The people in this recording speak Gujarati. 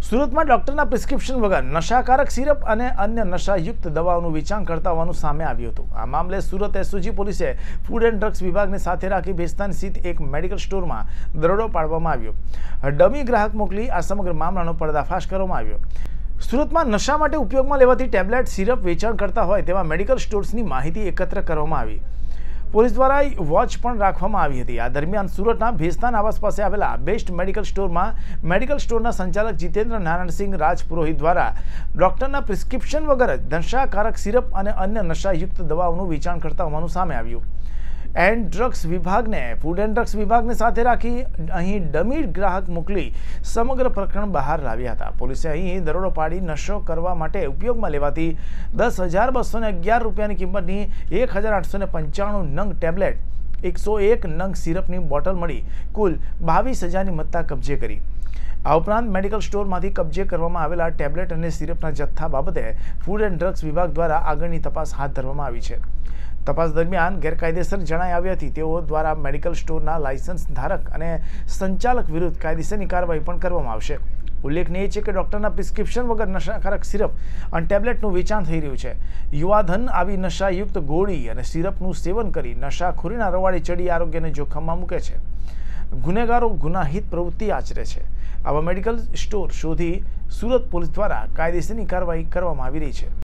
સુરતમાં ડોક્ટરના પ્રિસ્ક્રિપ્શન વગર નશાકારક સિરપ અને અન્ય નશાયુક્ત દવાઓનું વેચાણ કરતા હોવાનું સામે આવ્યું હતું। આ મામલે સુરત એસઓજી પોલીસે ફૂડ એન્ડ ડ્રગ્સ વિભાગને સાથે રાખી ભેસ્તાન સ્થિત એક મેડિકલ સ્ટોરમાં દરોડો પાડવામાં આવ્યો। ડમી ગ્રાહક મોકલી આ સમગ્ર મામલાનો પર્દાફાશ કરવામાં આવ્યો। સુરતમાં નશા માટે ઉપયોગમાં લેવાતી ટેબ્લેટ સિરપ વેચાણ કરતા હોય તેવા મેડિકલ સ્ટોર્સની માહિતી એકત્ર કરવામાં આવી। પોલીસ દ્વારા વોચ પણ રાખવામાં આવી હતી। આ દરમિયાન સુરતના ભેસ્તાન આવાસ પાસે આવેલા બેસ્ટ મેડિકલ સ્ટોરમાં મેડિકલ સ્ટોરના સંચાલક જીતેન્દ્ર નારાયણસિંહ રાજપુરોહિત દ્વારા ડોક્ટરના પ્રિસ્ક્રિપ્શન વગર જ નશાકારક સિરપ અને અન્ય નશાયુક્ત દવાઓનું વેચાણ કરતા હોવાનું સામે આવ્યું। એન્ડ ડ્રગ્સ વિભાગને ફૂડ એન્ડ ડ્રગ્સ વિભાગને સાથે રાખી અહીં ડમી ગ્રાહક મોકલી સમગ્ર પ્રકરણ બહાર લાવ્યા હતા। પોલીસે અહીં દરોડો પાડી નશો કરવા માટે ઉપયોગમાં લેવાતી 10,211 રૂપિયાની કિંમતની 1,895 નંગ ટેબ્લેટ, 101 નંગ સિરપની બોટલ મળી કુલ 22,000ની મત્તા કબજે કરી। આ ઉપરાંત મેડિકલ સ્ટોરમાંથી કબજે કરવામાં આવેલા ટેબ્લેટ અને સિરપના જથ્થા બાબતે ફૂડ એન્ડ ડ્રગ્સ વિભાગ દ્વારા આગળની તપાસ હાથ ધરવામાં આવી છે। તપાસ દરમિયાન ગેરકાયદેસર જણાઈ આવી હતી તેઓ દ્વારા મેડિકલ સ્ટોરના લાયસન્સ ધારક અને સંચાલક વિરુદ્ધ કાયદેસરની કાર્યવાહી પણ કરવામાં આવશે। ઉલ્લેખનીય છે કે ડોક્ટરના પ્રિસ્ક્રિપ્શન વગર નશાકારક સિરપ અને ટેબ્લેટનું વેચાણ થઈ રહ્યું છે। યુવાધન આવી નશાયુક્ત ગોળી અને સિરપનું સેવન કરી નશાખોરીના રવાડે ચડી આરોગ્યને જોખમમાં મૂકે છે। ગુનેગારો ગુનાહિત પ્રવૃત્તિ આચરે છે। આવા મેડિકલ સ્ટોર શોધી સુરત પોલીસ દ્વારા કાયદેસરની કાર્યવાહી કરવામાં આવી રહી છે।